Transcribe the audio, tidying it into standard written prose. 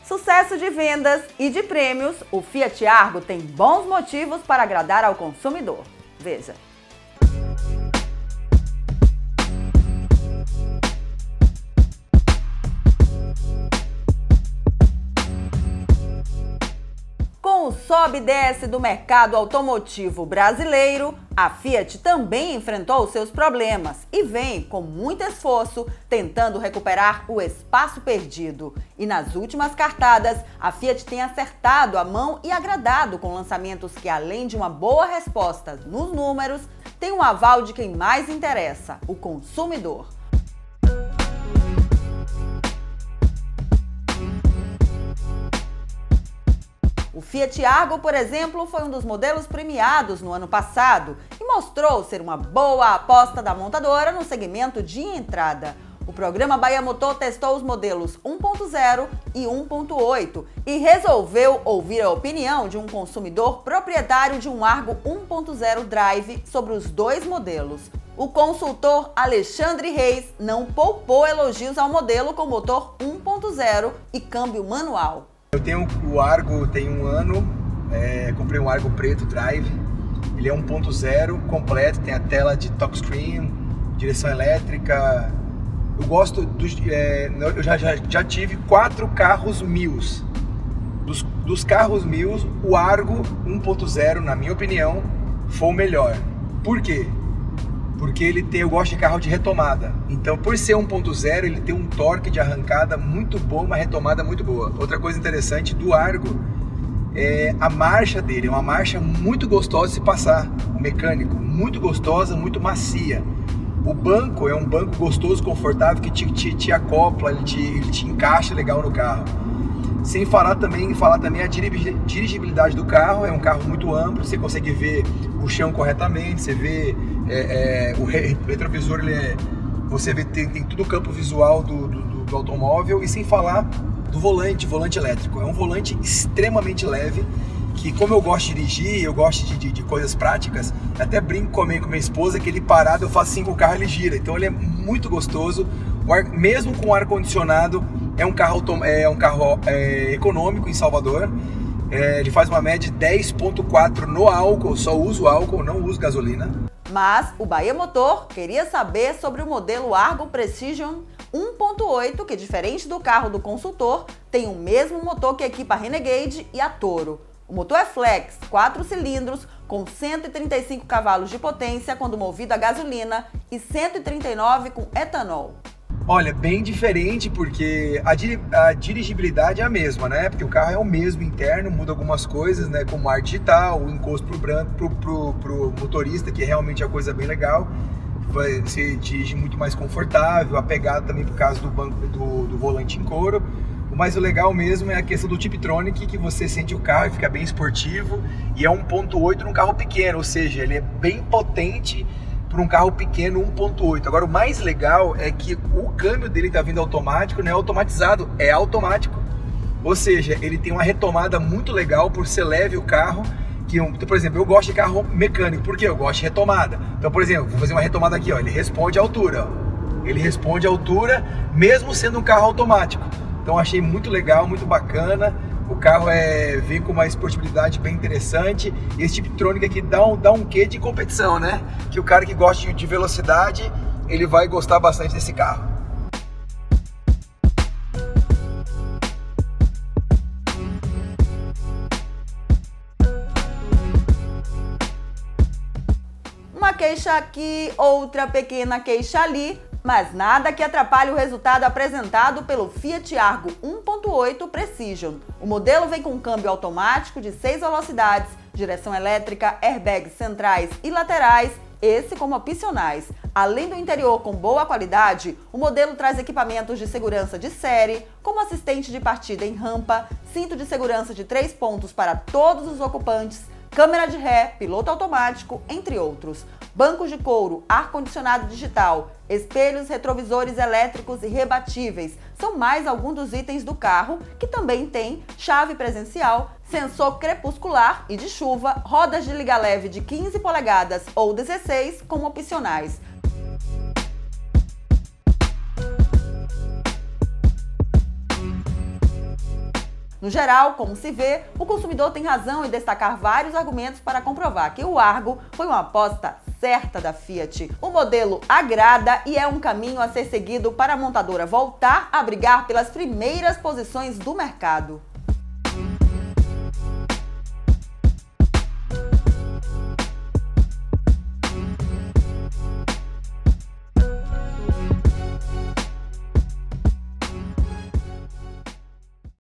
Sucesso de vendas e de prêmios, o Fiat Argo tem bons motivos para agradar ao consumidor. Veja. Com o sobe e desce do mercado automotivo brasileiro, a Fiat também enfrentou seus problemas e vem, com muito esforço, tentando recuperar o espaço perdido. E nas últimas cartadas, a Fiat tem acertado a mão e agradado com lançamentos que, além de uma boa resposta nos números, tem um aval de quem mais interessa, o consumidor. O Fiat Argo, por exemplo, foi um dos modelos premiados no ano passado e mostrou ser uma boa aposta da montadora no segmento de entrada. O programa Bahia Motor testou os modelos 1.0 e 1.8 e resolveu ouvir a opinião de um consumidor proprietário de um Argo 1.0 Drive sobre os dois modelos. O consultor Alexandre Reis não poupou elogios ao modelo com motor 1.0 e câmbio manual. Eu tenho o Argo tem um ano, comprei um Argo preto Drive, ele é 1.0 completo, tem a tela de touchscreen, direção elétrica. Eu gosto eu já tive 4 carros meus. Dos carros meus, o Argo 1.0, na minha opinião, foi o melhor. Por quê? Porque eu gosto de carro de retomada. Então, por ser 1.0, ele tem um torque de arrancada muito bom, uma retomada muito boa. Outra coisa interessante do Argo é a marcha dele. É uma marcha muito gostosa de se passar, o mecânico. Muito gostosa, muito macia. O banco é um banco gostoso, confortável, que te acopla, ele te encaixa legal no carro. Sem falar também a dirigibilidade do carro. É um carro muito amplo, você consegue ver o chão corretamente, você vê o retrovisor, você vê tem todo o campo visual do automóvel, e sem falar do volante elétrico. É um volante extremamente leve, que como eu gosto de dirigir, eu gosto de coisas práticas, até brinco com a minha esposa que ele parado, eu faço assim com o carro, ele gira. Então ele é muito gostoso, mesmo com ar-condicionado. É um carro econômico em Salvador. Ele faz uma média de 10,4 no álcool, só uso álcool, não uso gasolina. Mas o Bahia Motor queria saber sobre o modelo Argo Precision 1.8, que, diferente do carro do consultor, tem o mesmo motor que equipa a Renegade e a Toro. O motor é flex, 4 cilindros, com 135 cavalos de potência quando movido a gasolina e 139 com etanol. Olha, bem diferente, porque a dirigibilidade é a mesma, né? Porque o carro é o mesmo interno, muda algumas coisas, né? Como ar digital, o encosto pro motorista, que é realmente a coisa bem legal. Você dirige muito mais confortável, a pegada também por causa do banco do volante em couro. Mas o legal mesmo é a questão do Tiptronic, que você sente o carro e fica bem esportivo. E é 1.8 num carro pequeno, ou seja, ele é bem potente para um carro pequeno 1.8. Agora, o mais legal é que o câmbio dele está vindo automático, não é automatizado, é automático. Ou seja, ele tem uma retomada muito legal por ser leve o carro. Por exemplo, eu gosto de carro mecânico, porque eu gosto de retomada. Então, por exemplo, vou fazer uma retomada aqui, ó, ele responde à altura. Ó. Ele responde à altura, mesmo sendo um carro automático. Então, achei muito legal, muito bacana. O carro vem com uma esportividade bem interessante, e esse Tiptronic aqui dá um quê de competição, né? Que o cara que gosta de velocidade, ele vai gostar bastante desse carro. Uma queixa aqui, outra pequena queixa ali, mas nada que atrapalhe o resultado apresentado pelo Fiat Argo 1.8 Precision. O modelo vem com um câmbio automático de 6 velocidades, direção elétrica, airbags centrais e laterais, esse como opcionais. Além do interior com boa qualidade, o modelo traz equipamentos de segurança de série, como assistente de partida em rampa, cinto de segurança de 3 pontos para todos os ocupantes, câmera de ré, piloto automático, entre outros. Bancos de couro, ar-condicionado digital, espelhos retrovisores elétricos e rebatíveis são mais alguns dos itens do carro, que também tem chave presencial, sensor crepuscular e de chuva, rodas de liga leve de 15 polegadas ou 16 como opcionais. No geral, como se vê, o consumidor tem razão em destacar vários argumentos para comprovar que o Argo foi uma aposta certa da Fiat. O modelo agrada e é um caminho a ser seguido para a montadora voltar a brigar pelas primeiras posições do mercado.